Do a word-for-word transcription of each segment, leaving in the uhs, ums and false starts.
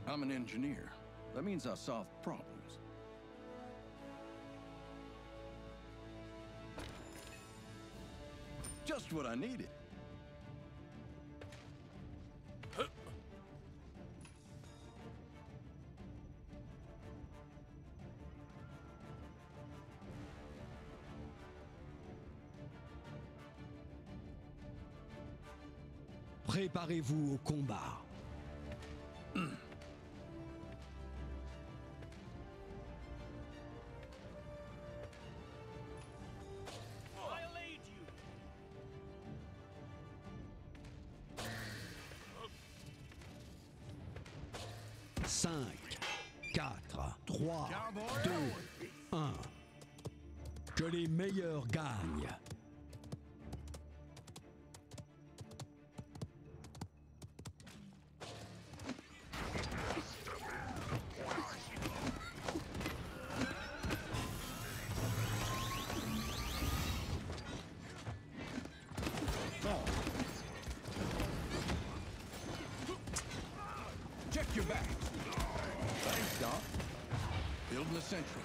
I'm an engineer. That means I solve problems. Just what I needed. Préparez-vous au combat. cinq, quatre, trois, deux, un. Que les meilleurs gagnent. Check your back. Thanks, Doc. Building a sentry.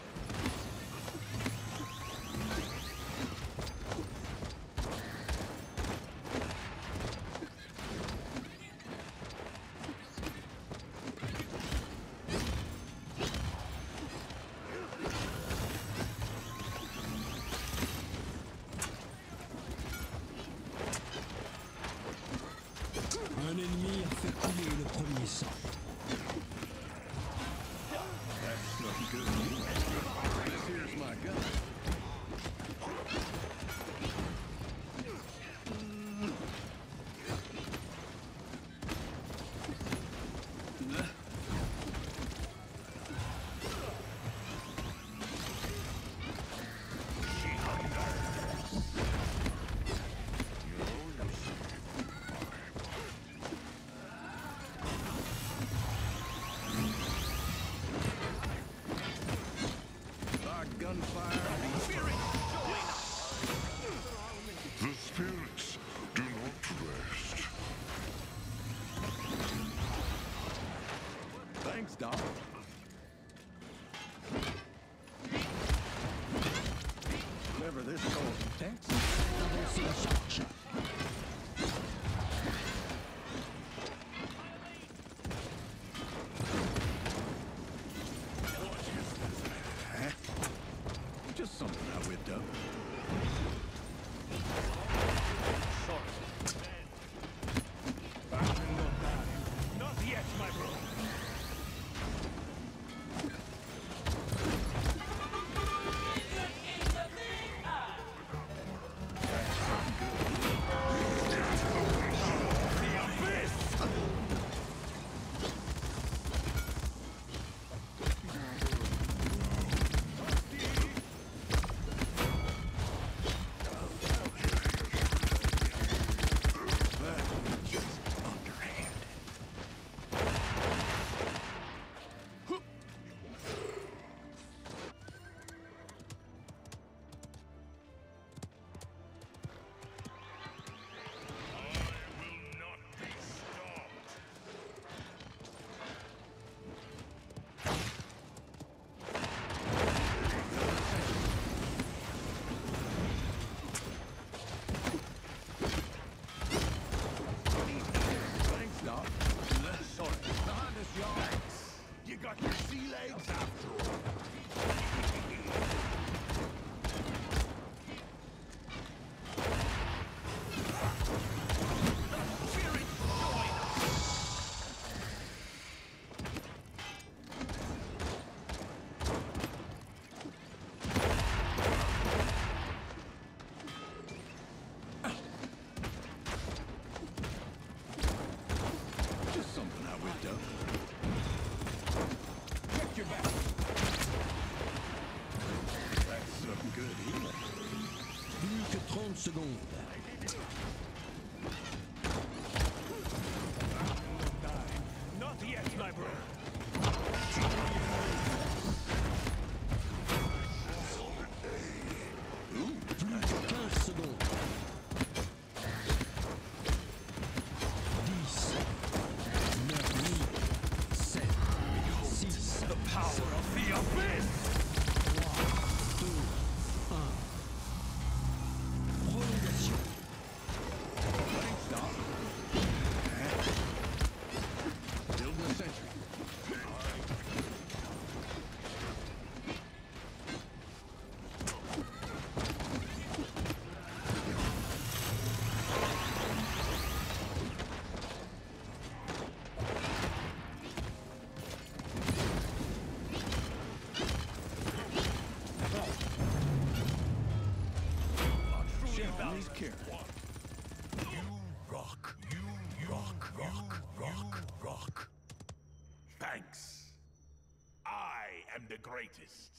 Un ennemi a fait couler le premier sang. That's looking good to me. This here's my gun. Gunfire. The spirits do not rest. Thanks, Doc. Never this cold in Texas. Avancez la charge. Just something I whipped up. Not yet, my bro. Thanks, Doc. Sorry. Behind us, y'all. You got your sea legs after all. Just something I whipped up. Check your back. That's looking good, healing. Plus que trente secondes. Not yet, my bro. Plus que quinze secondes. dix, neuf, huit, sept, Power of the abyss! Prolongation. Running stop. Build a sentry. Shell needs care. You rock. You rock, rock, rock, rock. Thanks. I am the greatest.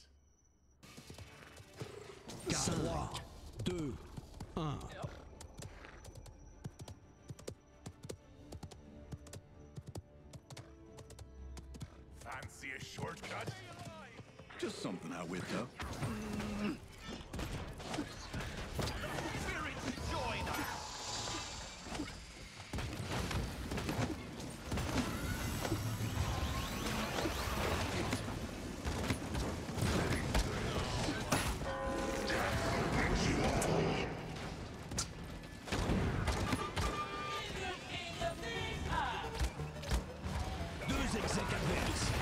cinq, deux, un. Fancy a shortcut? Just something I whipped up. Spirits join us! Deux execs adverses.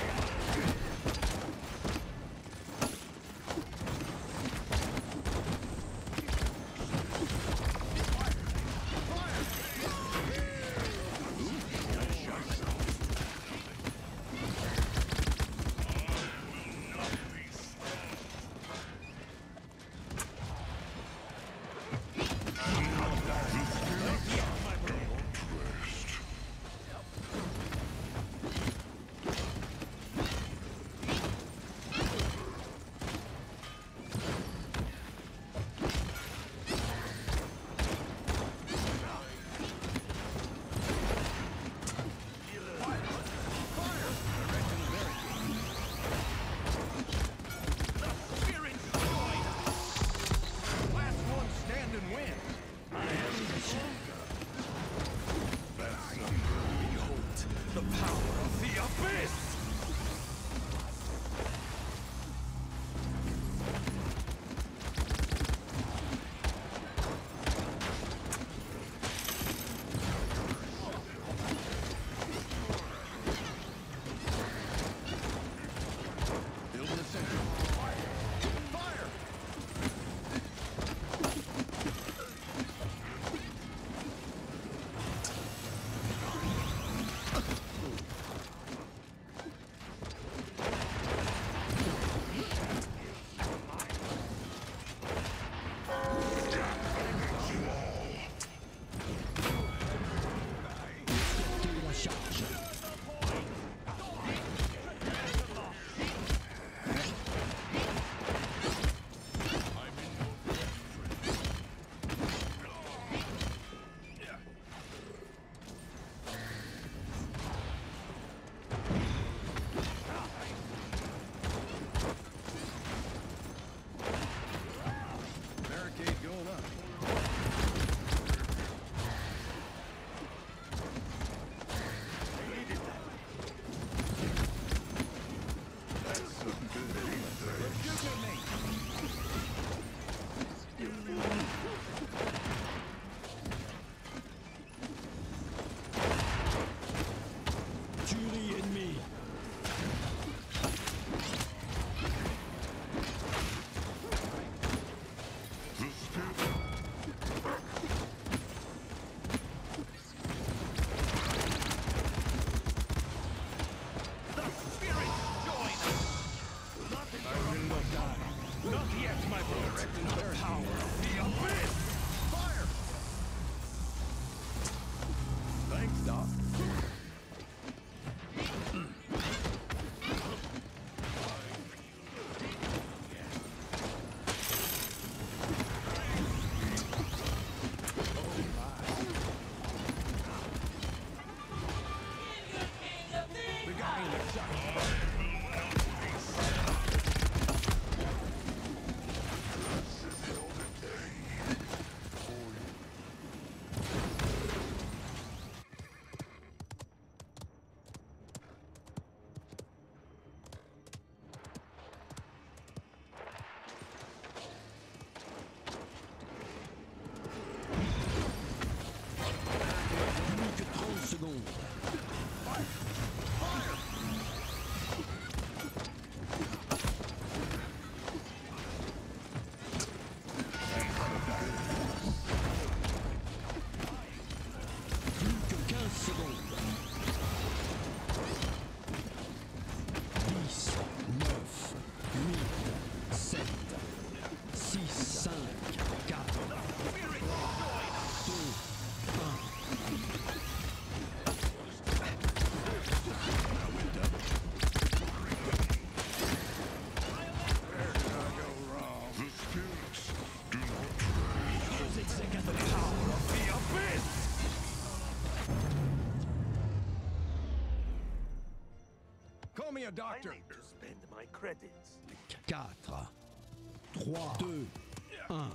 Call me a I doctor. need to spend my credits. quatre, trois, deux, un.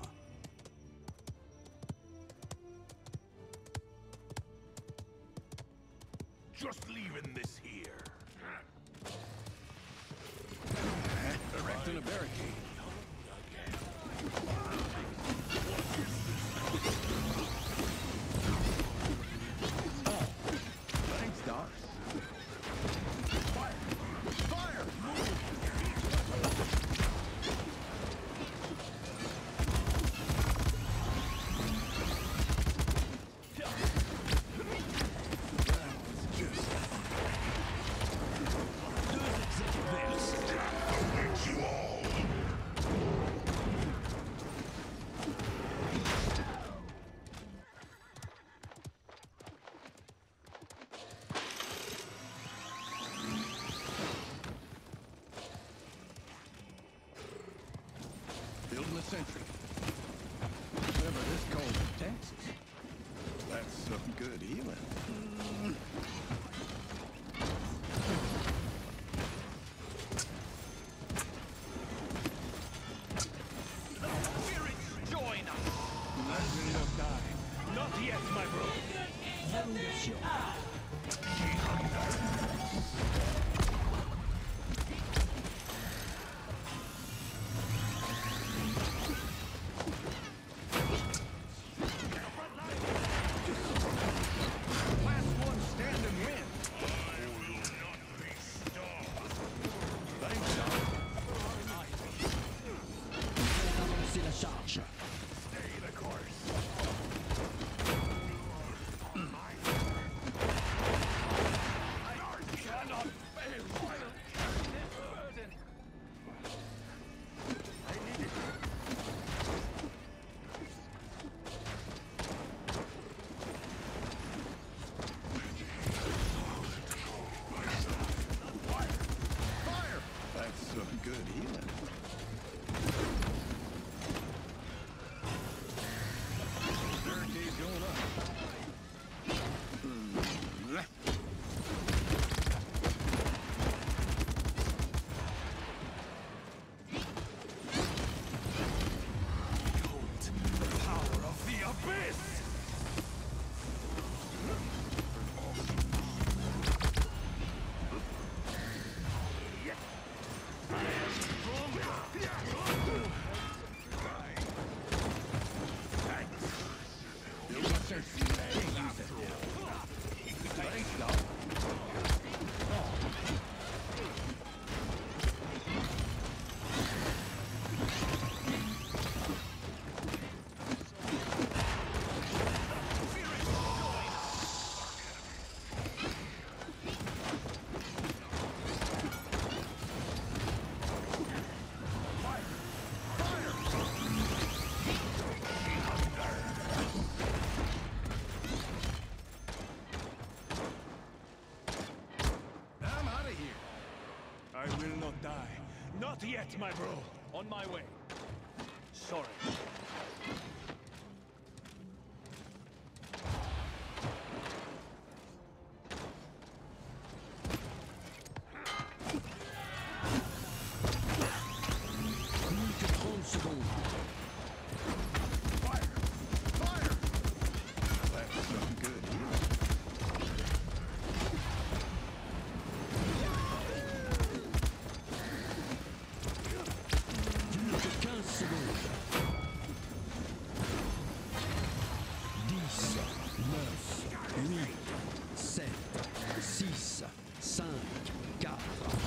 Just leaving this here. Erecting a barricade. Oh, thanks, Doc. Fire! Fire! Building a sentry. Never this cold in Texas. That's some good healing. Spirits, join us. I will not die. Not yet, my bro. Last one stand and win. Thanks, Doc. Avancer la charge. Stay the course. I cannot fail while carrying this burden. I need it. Fire! That's some good healing. Barricade's going up. Mm. Behold the power of the abyss! Building a sentry. Thanks, Doc. I'm out of here. I will not die. Not yet, my bro. On my way. Sorry. Plus que trente secondes. Fire! Fire! That's some good healing. Plus que quinze secondes. dix, neuf, huit, sept, six, cinq, quatre,